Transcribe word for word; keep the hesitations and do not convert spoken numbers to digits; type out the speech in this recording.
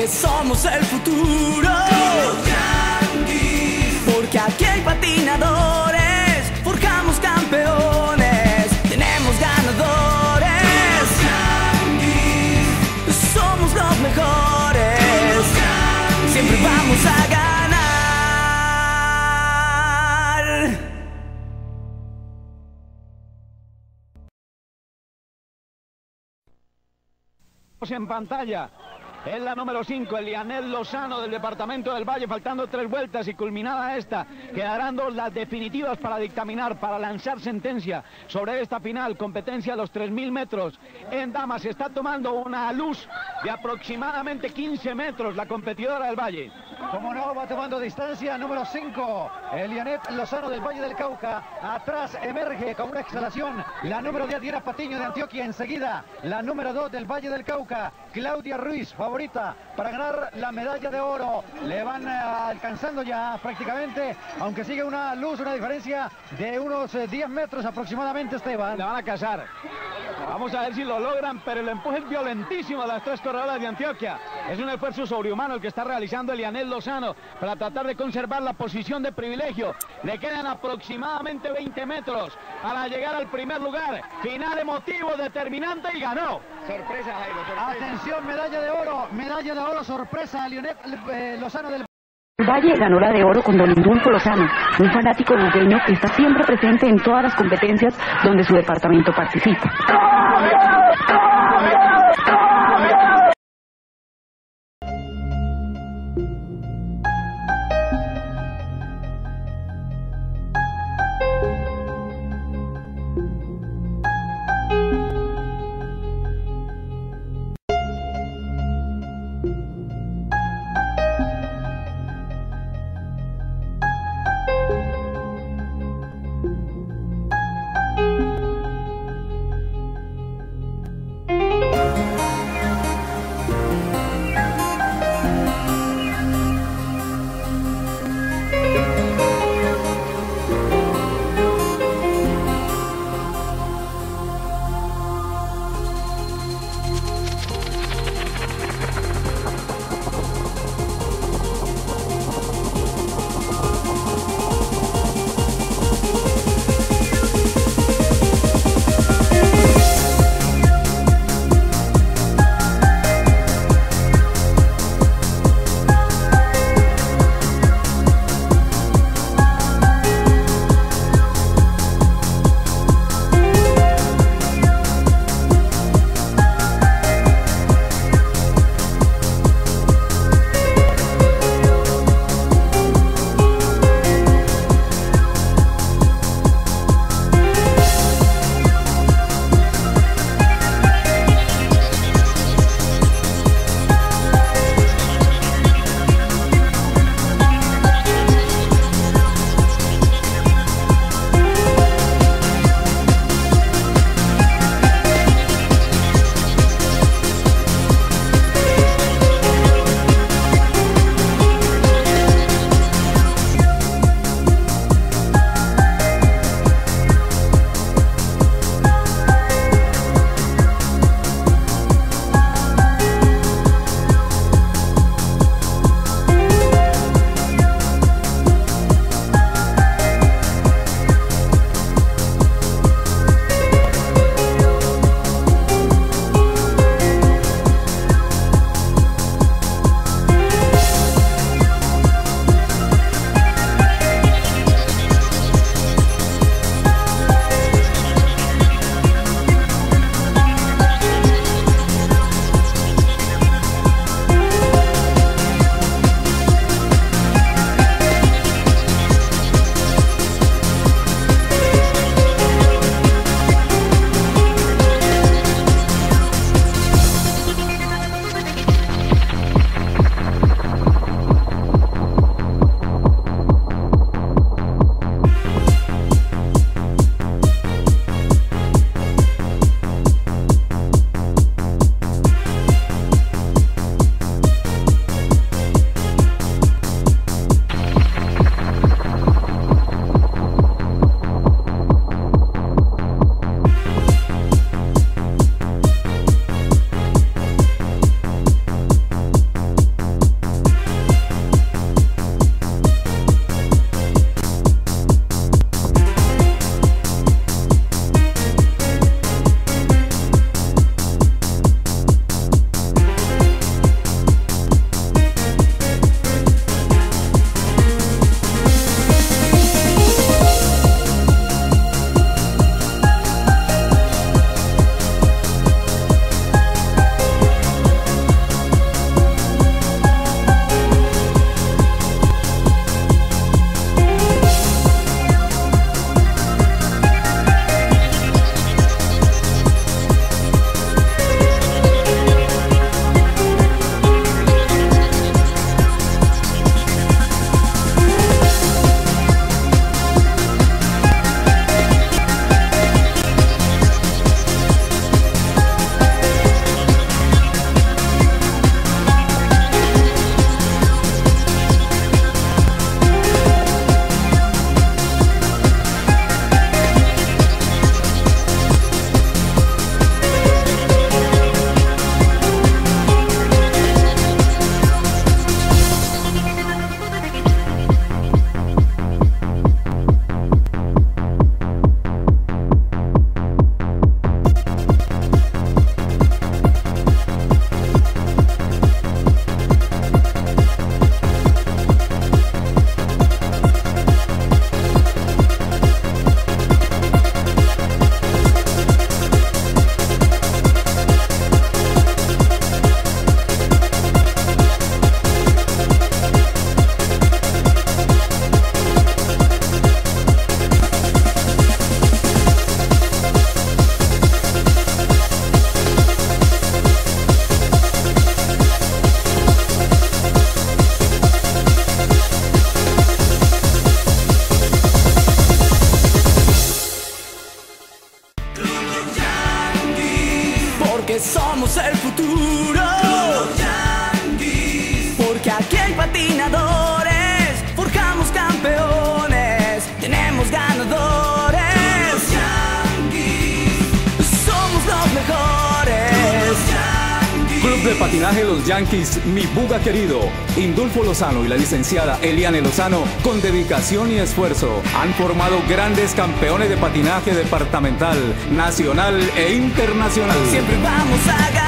somos el futuro. Porque aquí hay patinadores, forjamos campeones, tenemos ganadores. Somos los mejores, siempre vamos a ganar. En pantalla es la número cinco, Elianel Lozano del departamento del Valle, faltando tres vueltas y culminada esta, quedarán dos las definitivas para dictaminar, para lanzar sentencia sobre esta final, competencia de los tres mil metros. En damas se está tomando una luz de aproximadamente quince metros la competidora del Valle. Como no, va tomando distancia, número cinco, Elianel Lozano del Valle del Cauca. Atrás emerge con una exhalación la número diez, Diana Patiño de Antioquia. Enseguida, la número dos del Valle del Cauca, Claudia Ruiz, favorita para ganar la medalla de oro. Le van eh, alcanzando ya prácticamente, aunque sigue una luz, una diferencia de unos eh, diez metros aproximadamente, Esteban. Le van a casar. Vamos a ver si lo logran, pero el empuje es violentísimo a las tres corredoras de Antioquia. Es un esfuerzo sobrehumano el que está realizando Elianel Lozano para tratar de conservar la posición de privilegio. Le quedan aproximadamente veinte metros para llegar al primer lugar. Final emotivo, determinante y ganó. Sorpresa, Jairo, sorpresa. Atención, medalla de oro, medalla de oro, sorpresa, Elianel eh, Lozano del El Valle ganó la de oro con don Indulfo Lozano, un fanático lugueño que está siempre presente en todas las competencias donde su departamento participa. el futuro. Porque aquí hay patinadores, forjamos campeones, tenemos ganadores. Somos los mejores. Club de Patinaje Los Yankees, mi buga querido. Indulfo Lozano y la licenciada Eliane Lozano, con dedicación y esfuerzo, han formado grandes campeones de patinaje departamental, nacional e internacional. Siempre vamos a ganar.